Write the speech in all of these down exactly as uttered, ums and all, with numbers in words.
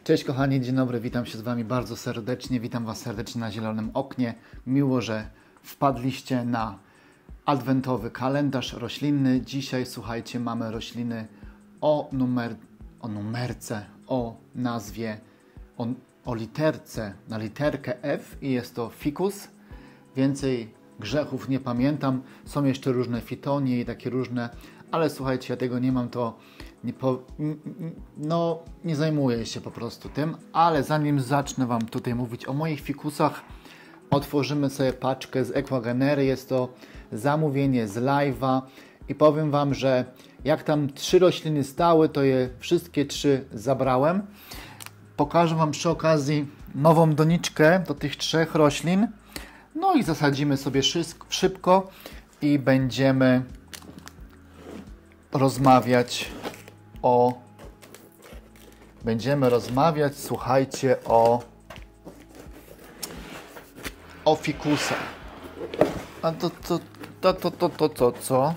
Cześć kochani, dzień dobry, witam się z Wami bardzo serdecznie, witam Was serdecznie na Zielonym Oknie. Miło, że wpadliście na adwentowy kalendarz roślinny. Dzisiaj, słuchajcie, mamy rośliny o, numer, o numerce, o nazwie, o, o literce, na literkę F i jest to fikus. Więcej grzechów nie pamiętam, są jeszcze różne fitonie i takie różne, ale słuchajcie, ja tego nie mam, to nie, po, no, nie zajmuję się po prostu tym, ale zanim zacznę Wam tutaj mówić o moich fikusach, otworzymy sobie paczkę z Equagenery. Jest to zamówienie z live'a i powiem Wam, że jak tam trzy rośliny stały, to je wszystkie trzy zabrałem. Pokażę Wam przy okazji nową doniczkę do tych trzech roślin. No i zasadzimy sobie szybko i będziemy rozmawiać o... Będziemy rozmawiać, słuchajcie, o... o fikusach. A to, to, to, to, to, to, to, co?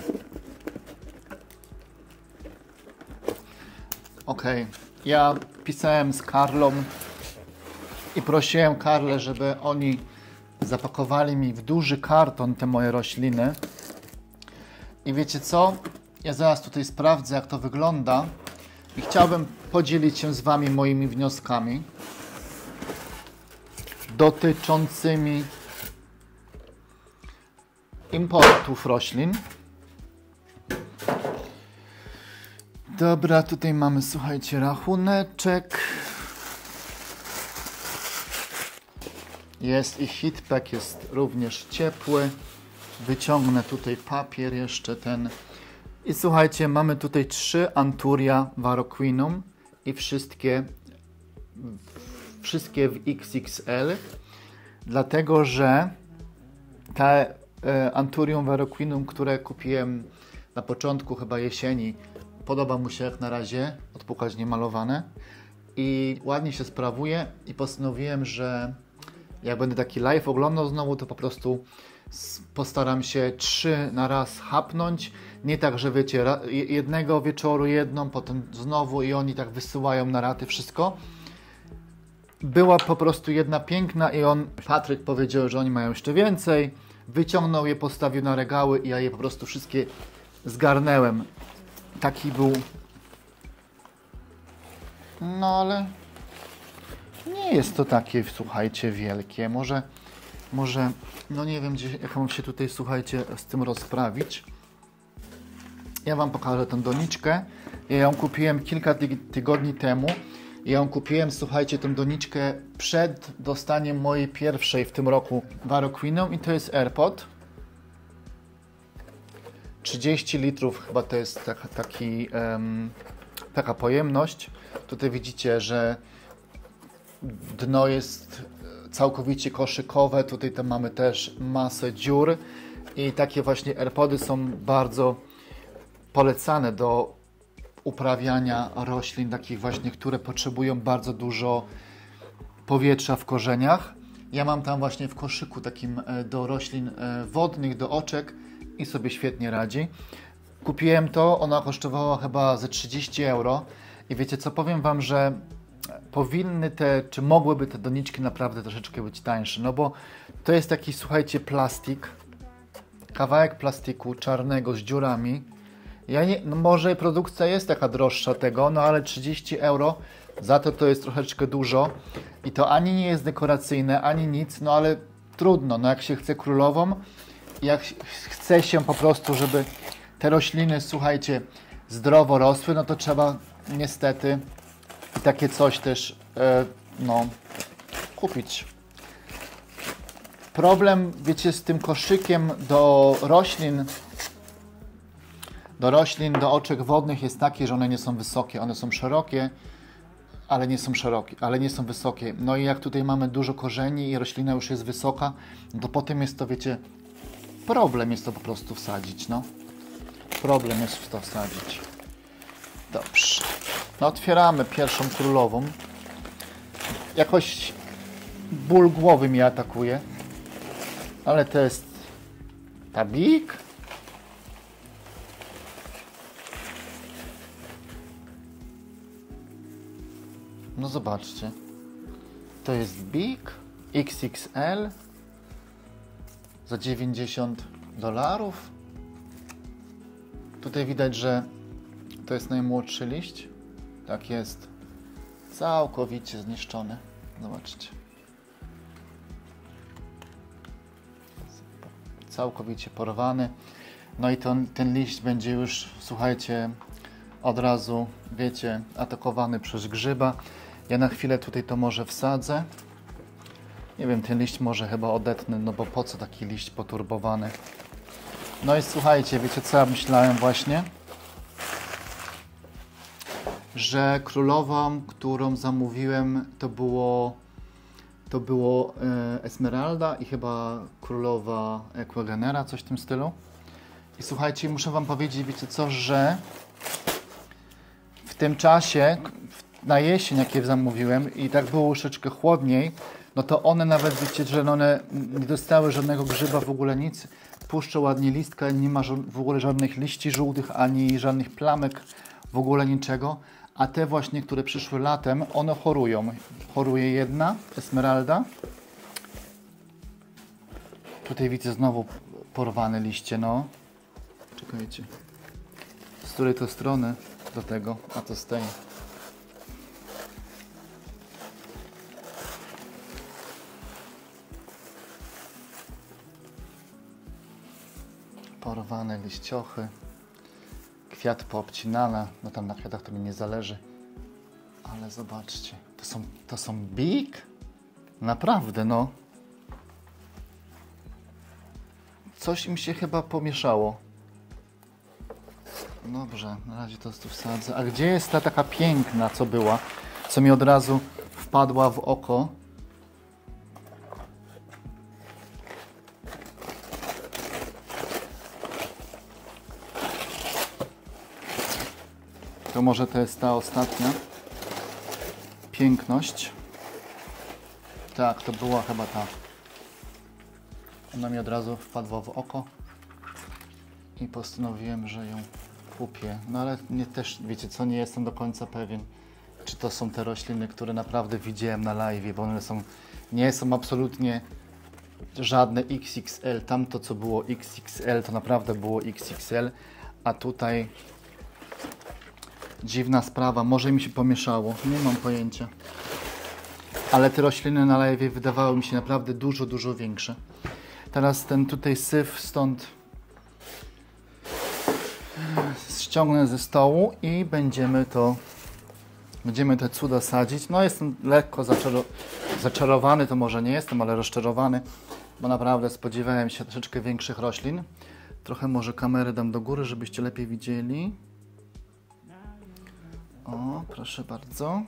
Okej, okay. Ja pisałem z Karlą i prosiłem Karlę, żeby oni zapakowali mi w duży karton te moje rośliny. I wiecie co? Ja zaraz tutaj sprawdzę, jak to wygląda i chciałbym podzielić się z Wami moimi wnioskami dotyczącymi importów roślin. Dobra, tutaj mamy, słuchajcie, rachuneczek. Jest i heatpack jest również ciepły. Wyciągnę tutaj papier jeszcze ten. I słuchajcie, mamy tutaj trzy Anturia Varroquinum i wszystkie, wszystkie w X X L. Dlatego, że te e, Anturium Varroquinum, które kupiłem na początku chyba jesieni, podoba mu się jak na razie, odpukać niemalowane i ładnie się sprawuje i postanowiłem, że jak będę taki live oglądał znowu, to po prostu postaram się trzy na raz hapnąć. Nie tak, że wiecie, jednego wieczoru jedną, potem znowu i oni tak wysyłają na raty wszystko. Była po prostu jedna piękna i on, Patryk powiedział, że oni mają jeszcze więcej. Wyciągnął je, postawił na regały i ja je po prostu wszystkie zgarnęłem. Taki był... No ale... Nie jest to takie, słuchajcie, wielkie. Może, może, no nie wiem, gdzie, jak mam się tutaj, słuchajcie, z tym rozprawić. Ja Wam pokażę tę doniczkę. Ja ją kupiłem kilka tygodni temu. Ja ją kupiłem, słuchajcie, tę doniczkę przed dostaniem mojej pierwszej w tym roku Varroquinum i to jest AirPod. trzydzieści litrów chyba to jest taka, taki, um, taka pojemność. Tutaj widzicie, że dno jest całkowicie koszykowe, tutaj tam mamy też masę dziur i takie właśnie AirPody są bardzo polecane do uprawiania roślin, takich właśnie, które potrzebują bardzo dużo powietrza w korzeniach. Ja mam tam właśnie w koszyku takim do roślin wodnych, do oczek i sobie świetnie radzi. Kupiłem to, ona kosztowała chyba ze trzydzieści euro i wiecie co, powiem Wam, że powinny te, czy mogłyby te doniczki naprawdę troszeczkę być tańsze, no bo to jest taki, słuchajcie, plastik, kawałek plastiku czarnego z dziurami. Ja nie, no może produkcja jest taka droższa tego, no ale trzydzieści euro, za to to jest troszeczkę dużo i to ani nie jest dekoracyjne, ani nic, no ale trudno, no jak się chce królową, jak chce się po prostu, żeby te rośliny, słuchajcie, zdrowo rosły, no to trzeba niestety takie coś też e, no, kupić. Problem, wiecie, z tym koszykiem do roślin, do roślin, do oczek wodnych jest taki, że one nie są wysokie. One są szerokie, ale nie są szerokie, ale nie są wysokie. No i jak tutaj mamy dużo korzeni i roślina już jest wysoka, no to potem jest to, wiecie, problem jest to po prostu wsadzić, no. Problem jest w to wsadzić. Dobrze. No otwieramy pierwszą królową. Jakoś ból głowy mnie atakuje. Ale to jest tabik. No zobaczcie. To jest Big X X L za dziewięćdziesiąt dolarów. Tutaj widać, że to jest najmłodszy liść. Tak jest. Całkowicie zniszczony. Zobaczcie. Całkowicie porwany. No i ten, ten liść będzie już, słuchajcie, od razu, wiecie, atakowany przez grzyba. Ja na chwilę tutaj to może wsadzę. Nie wiem, ten liść może chyba odetnę, no bo po co taki liść poturbowany? No i słuchajcie, wiecie co ja myślałem właśnie? Że królową, którą zamówiłem, to było to było e, Esmeralda i chyba królowa Equagenera, coś w tym stylu. I słuchajcie, muszę wam powiedzieć, wiecie co, że w tym czasie, na jesień, jakie zamówiłem i tak było troszeczkę chłodniej, no to one nawet, wiecie, że one nie dostały żadnego grzyba, w ogóle nic. Puszczą ładnie listka, nie ma w ogóle żadnych liści żółtych, ani żadnych plamek, w ogóle niczego. A te właśnie, które przyszły latem, one chorują. Choruje jedna, Esmeralda. Tutaj widzę znowu porwane liście, no. Czekajcie. Z której to strony do tego, a to z tej. Porwane liściochy. Kwiat poobcinana. No tam na kwiatach to mi nie zależy. Ale zobaczcie. To są, to są Big? Naprawdę, no. Coś im się chyba pomieszało. Dobrze, na razie to tu wsadzę. A gdzie jest ta taka piękna, co była? Co mi od razu wpadła w oko. To może to jest ta ostatnia piękność. Tak, to była chyba ta. Ona mi od razu wpadła w oko i postanowiłem, że ją kupię. No ale nie, też, wiecie co, nie jestem do końca pewien, czy to są te rośliny, które naprawdę widziałem na live, bo one są, nie są absolutnie żadne X X L. Tamto, co było X X L, to naprawdę było X X L, a tutaj dziwna sprawa, może mi się pomieszało, nie mam pojęcia. Ale te rośliny na live wydawały mi się naprawdę dużo, dużo większe. Teraz ten tutaj syf stąd ściągnę ze stołu i będziemy to, będziemy te cuda sadzić. No jestem lekko zaczaro, zaczarowany, to może nie jestem, ale rozczarowany, bo naprawdę spodziewałem się troszeczkę większych roślin. Trochę może kamerę dam do góry, żebyście lepiej widzieli. O, proszę bardzo.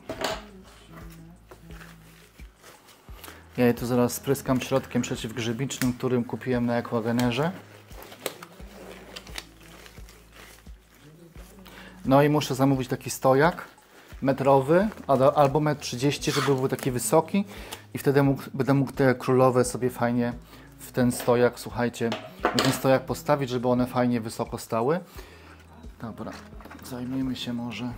Ja je tu zaraz spryskam środkiem przeciwgrzybicznym, którym kupiłem na Equagenerze. No i muszę zamówić taki stojak metrowy albo metr trzydzieści, żeby był taki wysoki i wtedy mógł, będę mógł te królowe sobie fajnie w ten stojak, słuchajcie, w ten stojak postawić, żeby one fajnie wysoko stały. Dobra, zajmiemy się może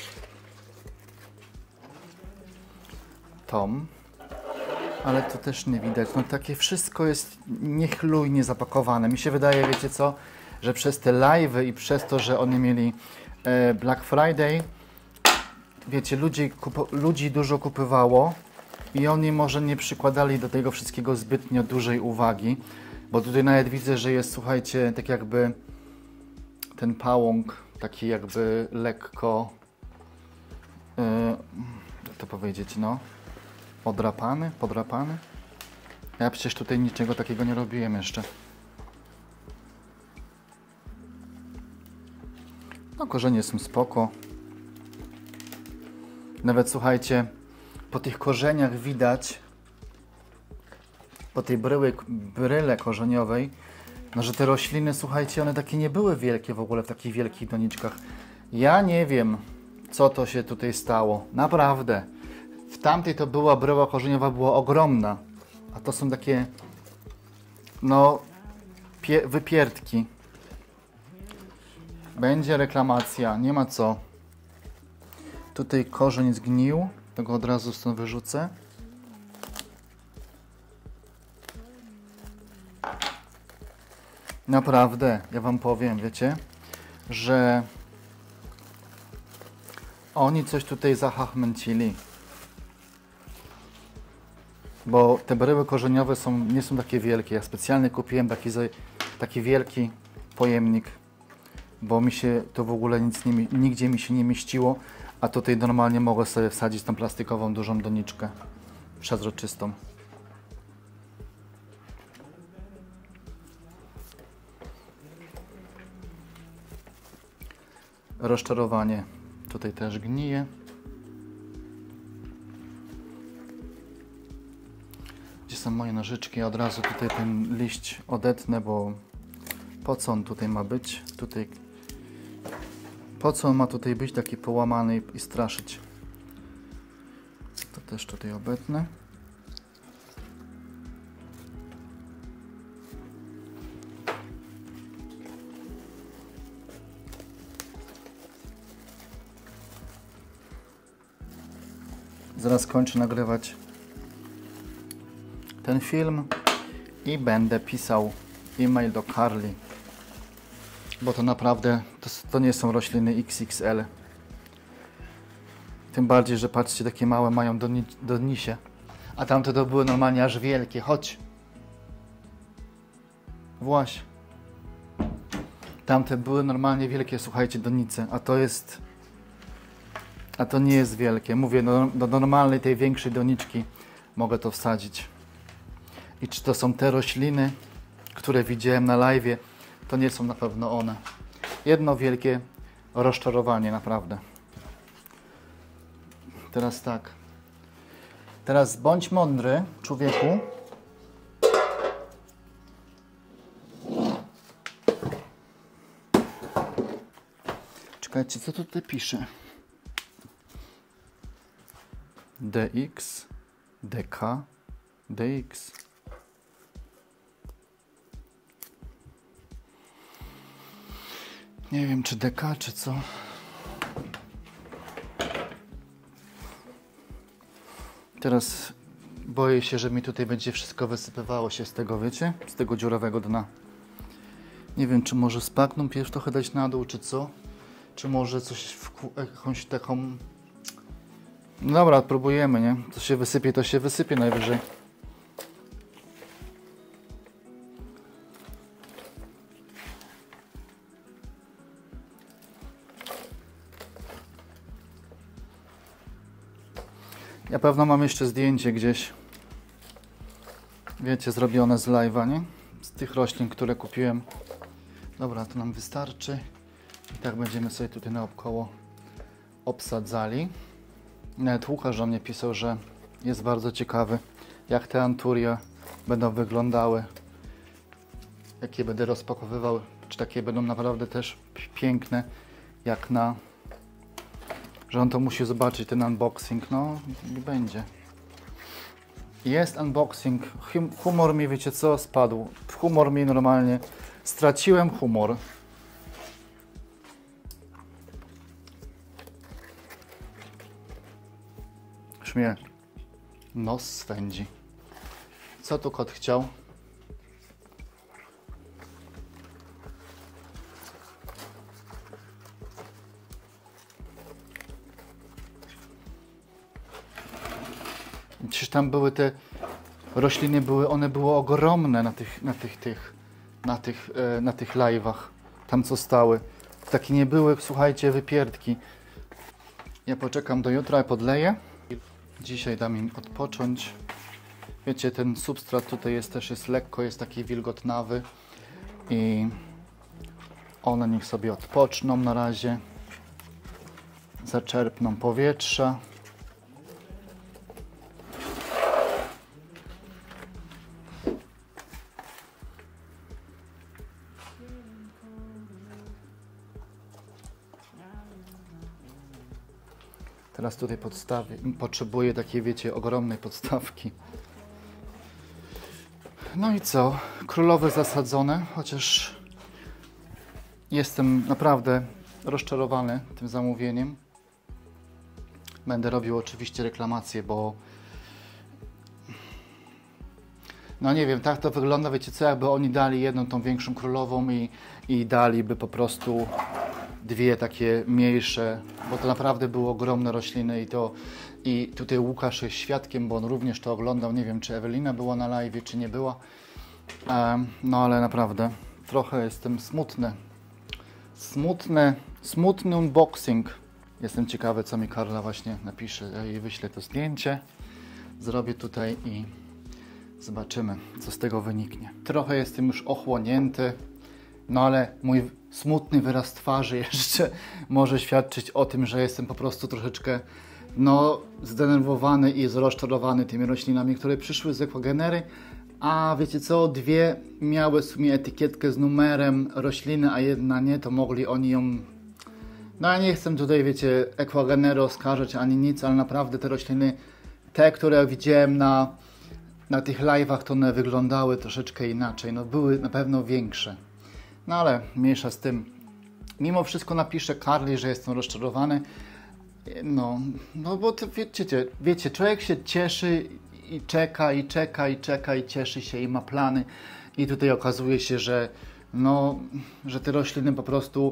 tą. Ale to też nie widać. No takie wszystko jest niechlujnie zapakowane. Mi się wydaje, wiecie co, że przez te live'y i przez to, że oni mieli e, Black Friday, wiecie, ludzi, ludzi dużo kupywało i oni może nie przykładali do tego wszystkiego zbytnio dużej uwagi, bo tutaj nawet widzę, że jest, słuchajcie, tak jakby ten pałąk taki jakby lekko, e, jak to powiedzieć, no, odrapany, podrapany. Ja przecież tutaj niczego takiego nie robiłem jeszcze. No korzenie są spoko. Nawet słuchajcie, po tych korzeniach widać, po tej bryły, bryle korzeniowej, no że te rośliny, słuchajcie, one takie nie były wielkie w ogóle w takich wielkich doniczkach. Ja nie wiem, co to się tutaj stało. Naprawdę. W tamtej to była bryła korzeniowa, była ogromna, a to są takie, no, pie, wypierdki. Będzie reklamacja, nie ma co. Tutaj korzeń zgnił. Tego od razu stąd wyrzucę. Naprawdę, ja wam powiem, wiecie, że oni coś tutaj zahachmęcili. Bo te bryły korzeniowe są, nie są takie wielkie. Ja specjalnie kupiłem taki, taki wielki pojemnik, bo mi się to w ogóle nic nie, nigdzie mi się nie mieściło, a tutaj normalnie mogę sobie wsadzić tą plastikową dużą doniczkę przezroczystą. Rozczarowanie tutaj też gnije. Gdzie są moje nożyczki? Od razu tutaj ten liść odetnę, bo po co on tutaj ma być? Tutaj, po co on ma tutaj być taki połamany i, i straszyć? To też tutaj obetnę. Zaraz kończę nagrywać ten film i będę pisał e-mail do Carly, bo to naprawdę to, to nie są rośliny X X L. Tym bardziej, że patrzcie, takie małe mają doni, donisie, a tamte to były normalnie aż wielkie. Chodź. Właśnie. Tamte były normalnie wielkie, słuchajcie, donice, a to jest, a to nie jest wielkie. Mówię, do, do normalnej tej większej doniczki mogę to wsadzić. I czy to są te rośliny, które widziałem na live'ie, to nie są na pewno one. Jedno wielkie rozczarowanie, naprawdę. Teraz tak. Teraz bądź mądry, człowieku. Czekajcie, co tutaj pisze? D X, D K, D X. Nie wiem, czy D K, czy co. Teraz boję się, że mi tutaj będzie wszystko wysypywało się z tego, wiecie? Z tego dziurawego dna. Nie wiem, czy może spakną pierw trochę dać na dół, czy co? Czy może coś w jakąś taką... No dobra, próbujemy, nie? Co się wysypie, to się wysypie najwyżej. Ja pewno mam jeszcze zdjęcie gdzieś, wiecie, zrobione z live'a, nie? Z tych roślin, które kupiłem. Dobra, to nam wystarczy. I tak będziemy sobie tutaj naokoło obsadzali. Nawet Łukasz do mnie pisał, że jest bardzo ciekawy, jak te anturie będą wyglądały. Jakie będę rozpakowywał. Czy takie będą naprawdę też piękne, jak na... Że on to musi zobaczyć, ten unboxing. No, nie będzie. Jest unboxing. Humor mi, wiecie co, spadł. Humor mi normalnie... Straciłem humor. Już mnie nos swędzi. Co tu kot chciał? Przecież tam były te rośliny, były, one były ogromne na tych, na tych, tych, na tych, e, na tych live'ach. Tam co stały. Takie nie były, słuchajcie, wypierdki. Ja poczekam do jutra i podleję. Dzisiaj dam im odpocząć. Wiecie, ten substrat tutaj jest też jest lekko, jest taki wilgotnawy i one niech sobie odpoczną na razie. Zaczerpną powietrza. Teraz tutaj podstawię, potrzebuję takiej, wiecie, ogromnej podstawki. No i co? Królowe zasadzone, chociaż jestem naprawdę rozczarowany tym zamówieniem. Będę robił oczywiście reklamację, bo no nie wiem, tak to wygląda, wiecie co, jakby oni dali jedną tą większą królową i, i daliby po prostu dwie takie mniejsze, bo to naprawdę były ogromne rośliny i to i tutaj Łukasz jest świadkiem, bo on również to oglądał, nie wiem czy Ewelina była na live, czy nie była, um, no ale naprawdę trochę jestem smutny, smutny, smutny unboxing. Jestem ciekawy, co mi Karla właśnie napisze, ja jej wyślę to zdjęcie, zrobię tutaj i zobaczymy, co z tego wyniknie. Trochę jestem już ochłonięty, no ale mój smutny wyraz twarzy jeszcze może świadczyć o tym, że jestem po prostu troszeczkę no, zdenerwowany i zrozczarowany tymi roślinami, które przyszły z Ekwagenery. A wiecie co, dwie miały w sumie etykietkę z numerem rośliny, a jedna nie, to mogli oni ją... No ja nie chcę tutaj, wiecie, Ekwagenery oskarżać ani nic, ale naprawdę te rośliny, te, które widziałem na Na tych live'ach, to one wyglądały troszeczkę inaczej, no były na pewno większe. No ale mniejsza z tym. Mimo wszystko napiszę Karli, że jestem rozczarowany. No, no bo to wiecie, wiecie, człowiek się cieszy i czeka, i czeka, i czeka, i cieszy się, i ma plany. I tutaj okazuje się, że no, że te rośliny po prostu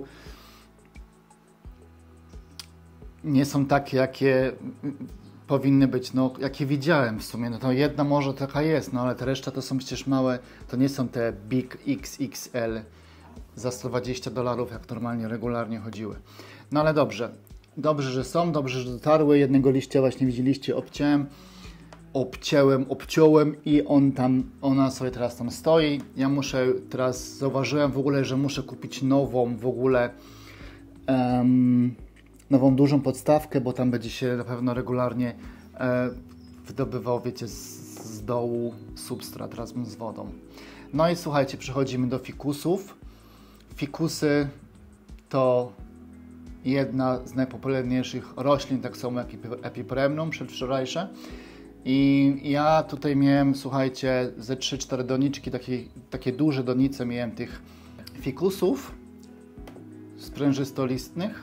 nie są takie, jakie powinny być, no jakie widziałem w sumie, no to jedna może taka jest, no ale te reszta to są przecież małe, to nie są te Big X X L za sto dwadzieścia dolarów, jak normalnie, regularnie chodziły. No ale dobrze, dobrze, że są, dobrze, że dotarły, jednego liścia właśnie widzieliście, obciąłem, obcięłem, obciąłem i on tam, ona sobie teraz tam stoi. Ja muszę, teraz zauważyłem w ogóle, że muszę kupić nową w ogóle um, nową dużą podstawkę, bo tam będzie się na pewno regularnie e, wydobywał, wiecie, z, z dołu substrat razem z wodą. No i słuchajcie, przechodzimy do fikusów. Fikusy to jedna z najpopularniejszych roślin, tak samo jak epipremnum przedwczorajsze. I ja tutaj miałem, słuchajcie, ze trzy cztery doniczki, takie, takie duże donice miałem tych fikusów sprężystolistnych.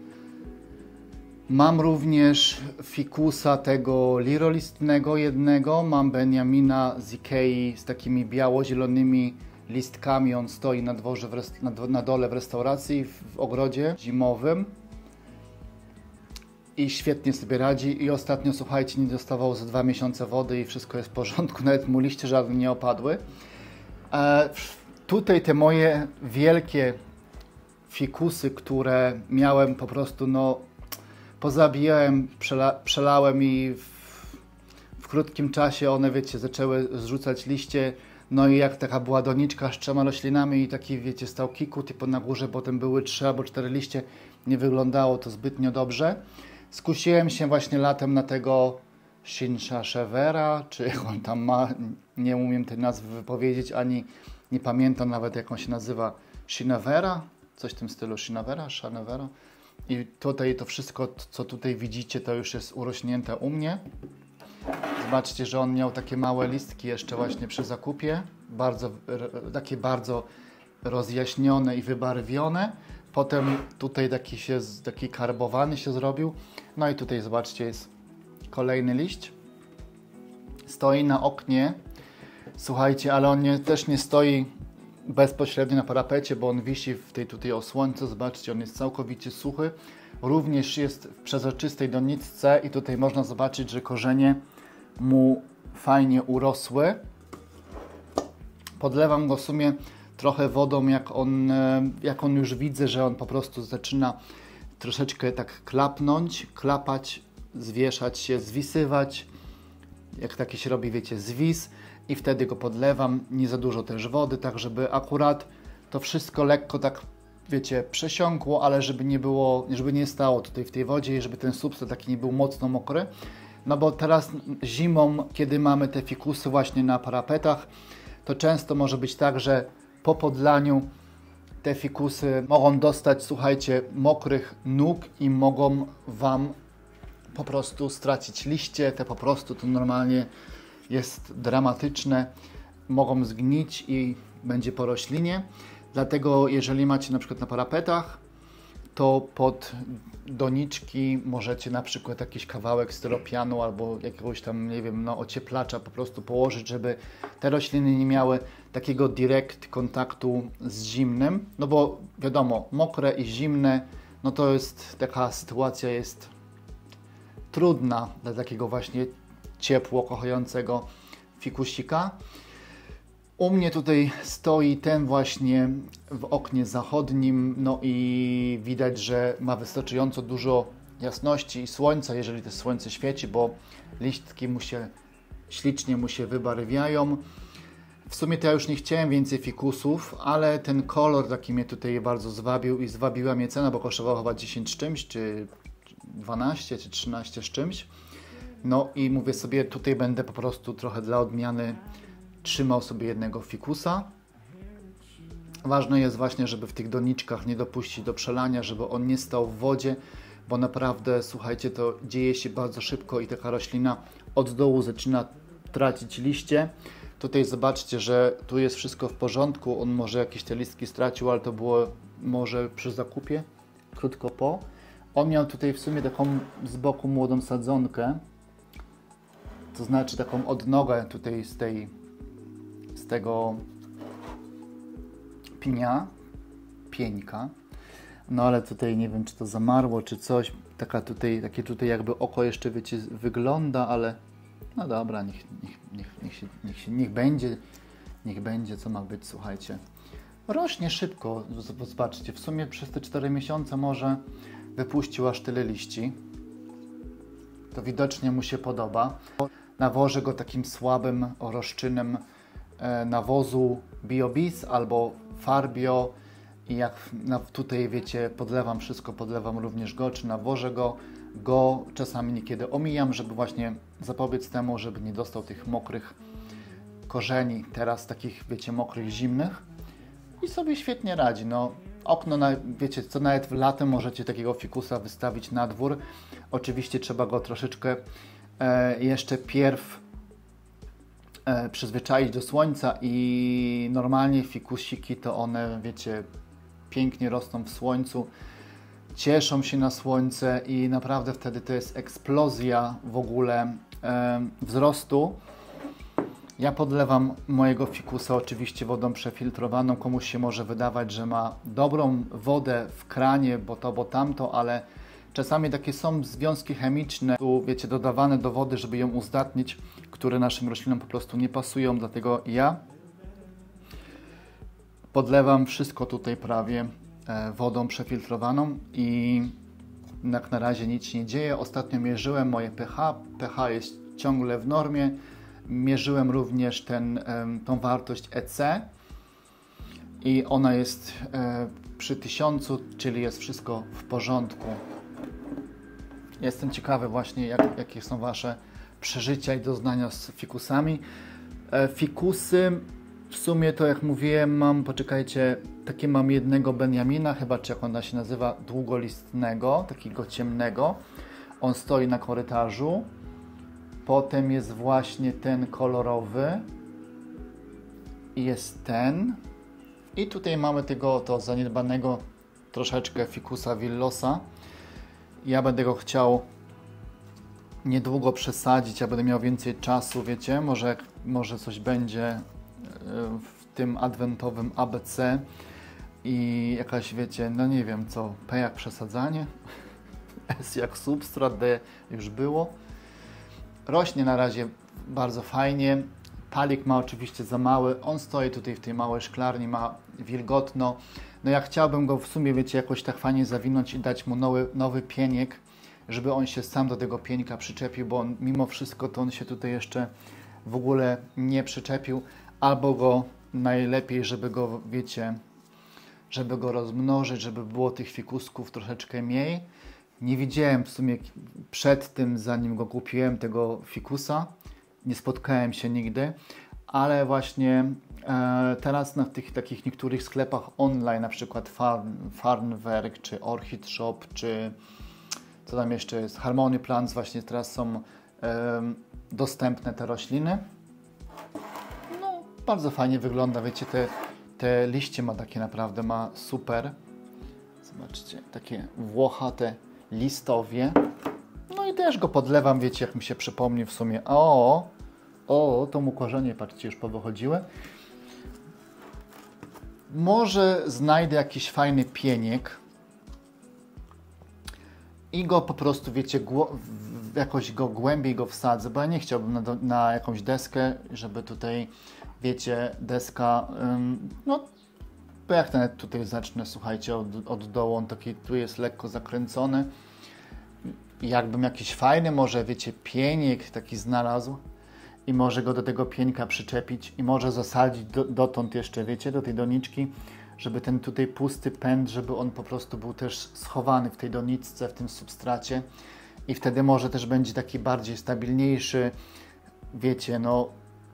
Mam również fikusa tego lirolistnego jednego, mam Benjamina z Ikei z takimi biało-zielonymi listkami, on stoi na dworze, w rest- na, na dole w restauracji, w, w ogrodzie zimowym i świetnie sobie radzi i ostatnio, słuchajcie, nie dostawał za dwa miesiące wody i wszystko jest w porządku, nawet mu liście żadne nie opadły. E, tutaj te moje wielkie fikusy, które miałem po prostu, no pozabijałem, przela, przelałem i w, w krótkim czasie one, wiecie, zaczęły zrzucać liście. No i jak taka była doniczka z trzema roślinami i taki, wiecie, stał kiku, typu na górze potem były trzy albo cztery liście, nie wyglądało to zbytnio dobrze. Skusiłem się właśnie latem na tego Shinshashevera, czy jak on tam ma, nie umiem tej nazwy wypowiedzieć, ani nie pamiętam nawet jak on się nazywa, Shinavera, coś w tym stylu, Shinavera, Shanavera. I tutaj to wszystko, co tutaj widzicie, to już jest urośnięte u mnie. Zobaczcie, że on miał takie małe listki jeszcze właśnie przy zakupie, bardzo, takie bardzo rozjaśnione i wybarwione. Potem tutaj taki, się, taki karbowany się zrobił. No i tutaj zobaczcie, jest kolejny liść. Stoi na oknie. Słuchajcie, ale on nie, też nie stoi bezpośrednio na parapecie, bo on wisi w tej tutaj osłonce. Zobaczcie, on jest całkowicie suchy. Również jest w przezroczystej doniczce i tutaj można zobaczyć, że korzenie mu fajnie urosły. Podlewam go w sumie trochę wodą, jak on, jak on już widzę, że on po prostu zaczyna troszeczkę tak klapnąć, klapać, zwieszać się, zwisywać. Jak taki się robi, wiecie, zwis. I wtedy go podlewam, nie za dużo też wody, tak żeby akurat to wszystko lekko tak, wiecie, przesiąkło, ale żeby nie było, żeby nie stało tutaj w tej wodzie i żeby ten substrat taki nie był mocno mokry. No bo teraz zimą, kiedy mamy te fikusy właśnie na parapetach, to często może być tak, że po podlaniu te fikusy mogą dostać, słuchajcie, mokrych nóg i mogą Wam po prostu stracić liście, te po prostu to normalnie jest dramatyczne, mogą zgnić i będzie po roślinie. Dlatego jeżeli macie na przykład na parapetach, to pod doniczki możecie na przykład jakiś kawałek styropianu albo jakiegoś tam, nie wiem, no, ocieplacza po prostu położyć, żeby te rośliny nie miały takiego direct kontaktu z zimnym, no bo wiadomo, mokre i zimne, no to jest, taka sytuacja jest trudna dla takiego właśnie ciepło kochającego fikusika. U mnie tutaj stoi ten właśnie w oknie zachodnim, no i widać, że ma wystarczająco dużo jasności i słońca, jeżeli to słońce świeci, bo liściki mu się ślicznie mu się wybarwiają. W sumie to ja już nie chciałem więcej fikusów, ale ten kolor taki mnie tutaj bardzo zwabił i zwabiła mnie cena, bo kosztowało chyba dziesięć z czymś, czy dwanaście, czy trzynaście z czymś. No i mówię sobie, tutaj będę po prostu trochę dla odmiany trzymał sobie jednego fikusa. Ważne jest właśnie, żeby w tych doniczkach nie dopuścić do przelania, żeby on nie stał w wodzie, bo naprawdę, słuchajcie, to dzieje się bardzo szybko i taka roślina od dołu zaczyna tracić liście. Tutaj zobaczcie, że tu jest wszystko w porządku, on może jakieś te listki stracił, ale to było może przy zakupie, krótko po. On miał tutaj w sumie taką z boku młodą sadzonkę, to znaczy taką odnogę tutaj z tej, z tego pnia, pieńka. No ale tutaj nie wiem, czy to zamarło, czy coś. Taka tutaj, takie tutaj jakby oko jeszcze, wiecie, wygląda, ale no dobra, niech, niech, niech, niech, się, niech, się, niech będzie, niech będzie, co ma być, słuchajcie. Rośnie szybko, zobaczcie, w sumie przez te cztery miesiące może wypuścił aż tyle liści. To widocznie mu się podoba. Nawożę go takim słabym, roszczynem e, nawozu BioBiz albo Farbio i jak na, tutaj, wiecie, podlewam wszystko, podlewam również go, czy nawożę go, go czasami niekiedy omijam, żeby właśnie zapobiec temu, żeby nie dostał tych mokrych korzeni, teraz takich, wiecie, mokrych, zimnych i sobie świetnie radzi. No, okno, na, wiecie, co nawet w latem możecie takiego fikusa wystawić na dwór. Oczywiście trzeba go troszeczkę e, jeszcze pierw e, przyzwyczaić do słońca i normalnie fikusiki to one, wiecie, pięknie rosną w słońcu, cieszą się na słońce i naprawdę wtedy to jest eksplozja w ogóle e, wzrostu. Ja podlewam mojego fikusa oczywiście wodą przefiltrowaną. Komuś się może wydawać, że ma dobrą wodę w kranie, bo to, bo tamto, ale czasami takie są związki chemiczne, tu, wiecie, dodawane do wody, żeby ją uzdatnić, które naszym roślinom po prostu nie pasują, dlatego ja podlewam wszystko tutaj prawie e, wodą przefiltrowaną i jak na razie nic się nie dzieje. Ostatnio mierzyłem moje pH, pH jest ciągle w normie. Mierzyłem również ten, tą wartość E C i ona jest przy tysiącu, czyli jest wszystko w porządku. Jestem ciekawy właśnie, jak, jakie są Wasze przeżycia i doznania z fikusami. Fikusy, w sumie to jak mówiłem, mam, poczekajcie, takie mam jednego Benjamina, chyba, czy jak ona się nazywa, długolistnego, takiego ciemnego. On stoi na korytarzu. Potem jest właśnie ten kolorowy i jest ten. I tutaj mamy tego to zaniedbanego troszeczkę fikusa Villosa. Ja będę go chciał niedługo przesadzić, ja będę miał więcej czasu, wiecie, może, może coś będzie w tym adwentowym A B C i jakaś, wiecie, no nie wiem co, P jak przesadzanie, S jak substrat, D już było. Rośnie na razie bardzo fajnie. Palik ma oczywiście za mały. On stoi tutaj w tej małej szklarni, ma wilgotno. No ja chciałbym go w sumie, wiecie, jakoś tak fajnie zawinąć i dać mu nowy, nowy pieniek, żeby on się sam do tego pieńka przyczepił, bo on, mimo wszystko to on się tutaj jeszcze w ogóle nie przyczepił. Albo go najlepiej, żeby go, wiecie, żeby go rozmnożyć, żeby było tych fikusków troszeczkę mniej. Nie widziałem w sumie przed tym, zanim go kupiłem, tego fikusa. Nie spotkałem się nigdy, ale właśnie e, teraz na tych takich niektórych sklepach online, na przykład Farm, Farmwerk, czy Orchid Shop, czy co tam jeszcze jest, Harmony Plants, właśnie teraz są e, dostępne te rośliny. No, bardzo fajnie wygląda, wiecie, te, te liście ma takie naprawdę, ma super. Zobaczcie, takie włochate listowie. No i też go podlewam, wiecie, jak mi się przypomni w sumie. O, o, to mu korzenie, patrzcie, już powychodziły. Może znajdę jakiś fajny pieniek i go po prostu, wiecie, jakoś go głębiej go wsadzę, bo ja nie chciałbym na, na jakąś deskę, żeby tutaj, wiecie, deska, ym, no, bo jak nawet tutaj zacznę, słuchajcie, od, od dołu, on taki tu jest lekko zakręcony. Jakbym jakiś fajny, może, wiecie, pieniek taki znalazł i może go do tego pieńka przyczepić i może zasadzić do, dotąd jeszcze, wiecie, do tej doniczki, żeby ten tutaj pusty pęd, żeby on po prostu był też schowany w tej doniczce, w tym substracie i wtedy może też będzie taki bardziej stabilniejszy, wiecie, no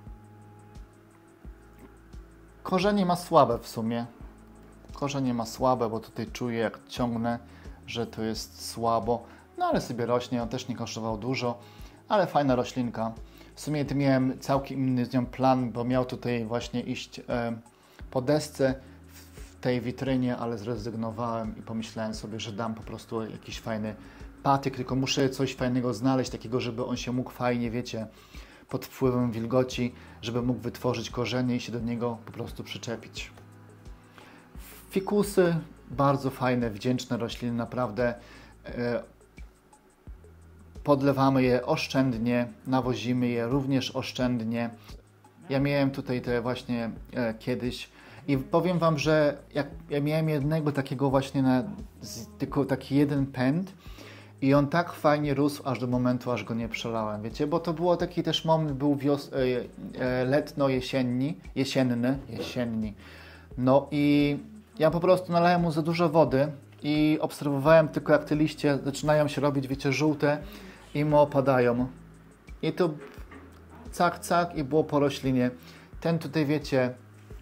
korzenie ma słabe w sumie, korzenie ma słabe, bo tutaj czuję, jak ciągnę, że to jest słabo, no ale sobie rośnie, on też nie kosztował dużo, ale fajna roślinka. W sumie to miałem całkiem inny z nią plan, bo miał tutaj właśnie iść e, po desce w tej witrynie, ale zrezygnowałem i pomyślałem sobie, że dam po prostu jakiś fajny patyk, tylko muszę coś fajnego znaleźć, takiego, żeby on się mógł fajnie, wiecie, pod wpływem wilgoci, żeby mógł wytworzyć korzenie i się do niego po prostu przyczepić. Fikusy, bardzo fajne, wdzięczne rośliny, naprawdę. E, Podlewamy je oszczędnie, nawozimy je również oszczędnie. Ja miałem tutaj te właśnie e, kiedyś i powiem Wam, że jak, ja miałem jednego takiego właśnie, na, z, tylko taki jeden pęd i on tak fajnie rósł aż do momentu, aż go nie przelałem, wiecie, bo to było taki też moment, był wios, e, e, letno-jesienni, jesienny, jesienni. No i ja po prostu nalałem mu za dużo wody i obserwowałem tylko, jak te liście zaczynają się robić, wiecie, żółte i mu opadają. I to cak, cak i było po roślinie. Ten tutaj, wiecie,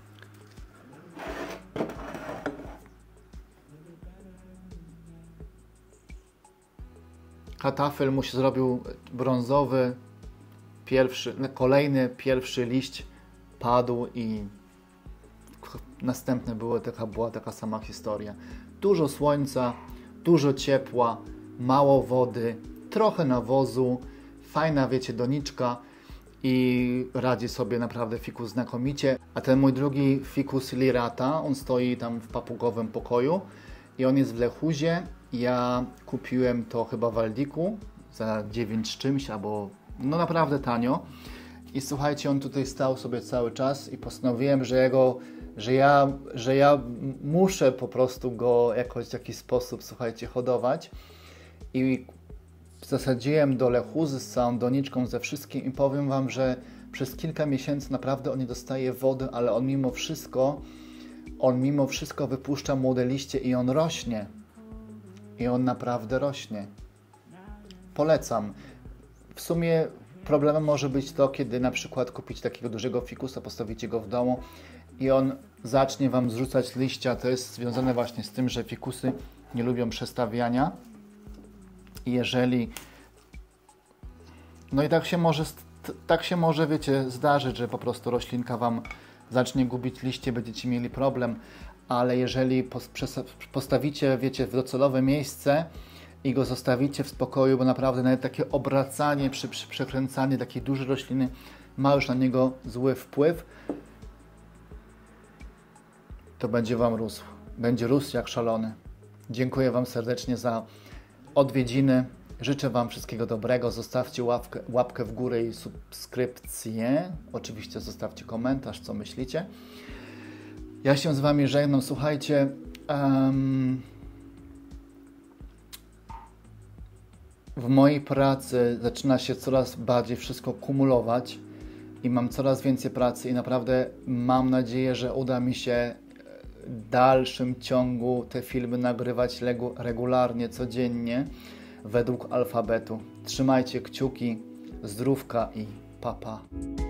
katafel mu się zrobił brązowy, pierwszy, kolejny, pierwszy liść padł i następne były, taka, była taka sama historia. Dużo słońca, dużo ciepła, mało wody, trochę nawozu, fajna, wiecie, doniczka i radzi sobie naprawdę fikus znakomicie. A ten mój drugi fikus lirata, on stoi tam w papugowym pokoju i on jest w lechuzie. Ja kupiłem to chyba w Aldiku za dziewięć z czymś, albo no naprawdę tanio. I słuchajcie, on tutaj stał sobie cały czas i postanowiłem, że jego, że ja, że ja muszę po prostu go jakoś w jakiś sposób, słuchajcie, hodować. I zasadziłem do lechuzy z całą doniczką, ze wszystkim i powiem Wam, że przez kilka miesięcy naprawdę on nie dostaje wody, ale on mimo wszystko, on mimo wszystko wypuszcza młode liście i on rośnie. I on naprawdę rośnie. Polecam. W sumie problemem może być to, kiedy na przykład kupić takiego dużego fikusa, postawicie go w domu i on zacznie Wam zrzucać liścia. To jest związane właśnie z tym, że fikusy nie lubią przestawiania. I jeżeli... No i tak się może, tak się może, wiecie, zdarzyć, że po prostu roślinka Wam zacznie gubić liście, będziecie mieli problem, ale jeżeli postawicie, wiecie, w docelowe miejsce i go zostawicie w spokoju, bo naprawdę nawet takie obracanie, przy, przy przekręcanie takiej dużej rośliny ma już na niego zły wpływ, to będzie Wam rósł. Będzie rósł jak szalony. Dziękuję Wam serdecznie za odwiedziny. Życzę Wam wszystkiego dobrego. Zostawcie łapkę, łapkę w górę i subskrypcję. Oczywiście zostawcie komentarz, co myślicie. Ja się z Wami żegnam. Słuchajcie, um, w mojej pracy zaczyna się coraz bardziej wszystko kumulować i mam coraz więcej pracy i naprawdę mam nadzieję, że uda mi się w dalszym ciągu te filmy nagrywać regularnie, codziennie według alfabetu. Trzymajcie kciuki, zdrówka i pa pa.